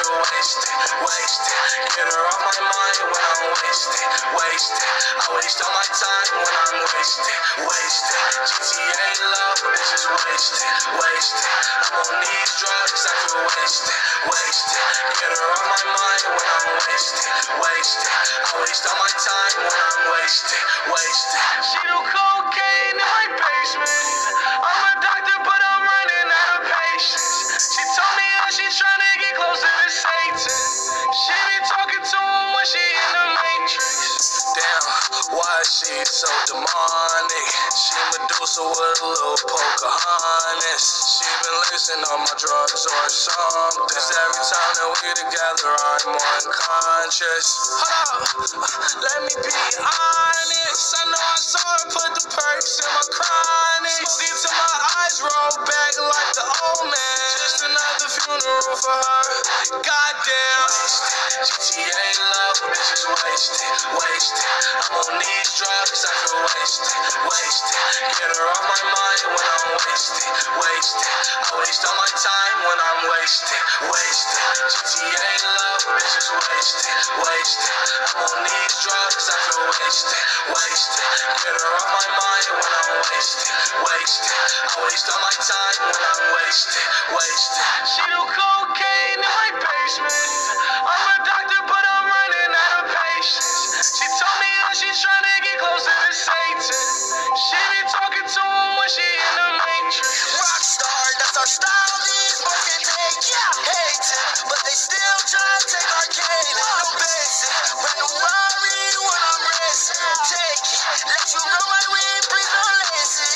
feel wasted, wasted. Get her off my mind when I'm wasted, wasted. I waste all my time when I'm wasted, wasted. GTA love, bitches wasted, wasted. I'm on these drugs, I feel wasted, wasted. Get her off my mind when I'm wasted, wasted. I waste all my time when I'm wasted, wasted. She do cocaine in my basement. I'm a doctor, but I'm running out of patience. She told me that she's trying to get closer to Satan. She be talking to him when she in the Matrix. Damn, why is she so demonic? She Medusa with a little Pocahontas. She been lacing on my drugs or something. Cause every time that we together, I'm more unconscious. Hold up, let me be honest. I know I saw her put the perks in my chronic. Smoking till my eyes roll back like the old man. Just another funeral for her. Goddamn. GTA love, bitches wasted, wasted. I'm on these drugs, I feel wasted, wasted. Get her off my mind when I'm wasted, wasted. I waste all my time when I'm wasted, wasted. GTA love, bitches wasted, wasted. I'm on these drugs, I feel wasted, wasted. Get her off my mind when I'm wasted, wasted. I waste all my time when I'm wasted, wasted. She do cocaine in my basement. I'm a doctor, but I'm running out of patience. She told me that she's trying to get closer to Satan. She be talking to him when she in the Matrix. Rockstar, that's our style. These boys can take, hating, but they still try to take our cane. No basic, brand new Rari when I'm racing. Take it, let you know my weed, please don't lazy.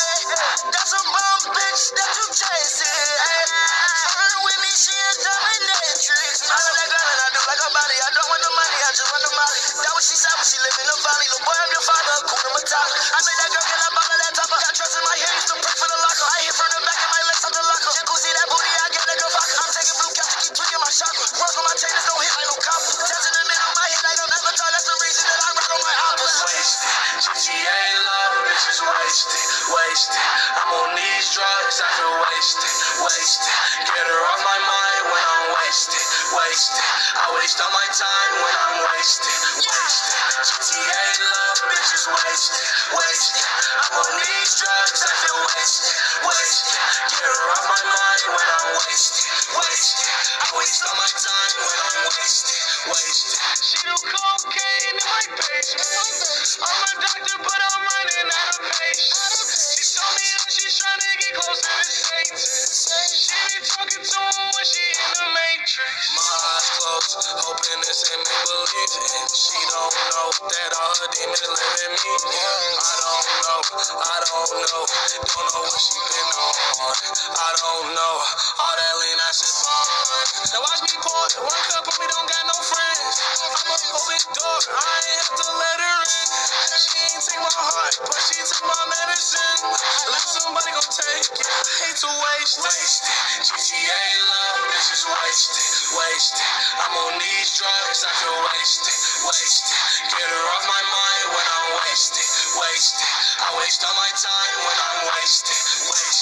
That's a bum bitch that you chasing. Turn with me, she a dominatrix. I love that girl and I do like her body. I don't want the money, I just want the money. That what she said when she live in the valley. Little boy, I'm your father, Kuna Matata. I made that girl get up out of that topper. Got trust in my hair, used to pray for the locker. I hit from the back of my legs out the locker. Jacuzzi, that booty, I get like a vodka. I'm taking blue caps to keep tweaking my chakra. Work on my chains, don't hit like no copper. Tats in the middle of my head like I'm Avatar. That's the reason that I rock on my oppas. Wasted, GTA love, bitches wasted, wasted. I'm on these drugs, I feel wasted, wasted. Get her off my mind when I'm wasted, wasted. I waste all my time when I'm wasted, wasted. GTA love, bitches wasted, wasted. I'm on these drugs, I feel wasted, wasted. Get her off my mind when I'm wasted, wasted. I waste all my time when I'm wasted, wasted. She do cocaine in my basement. I'm a doctor, but I'm running out of patience. She told me that she's trying to get closer to Satan. She be talking to him when she in the Matrix. My eyes closed, hoping this ain't me believing. She don't know that all her demons live in me. I don't know, don't know what she been on. I don't know, all that lean I should find. Now watch me pour, one cup of me don't got no friends. I'm a open door, I ain't have to let her in. She ain't take my heart, but she took my medicine. Let somebody gon' take it, hate to waste it. GTA love, bitches wasted, wasted. I'm on these drugs, I feel wasted, wasted. Get her off my mind when I'm wasted, wasted. I waste all my time when I'm wasted, wasted.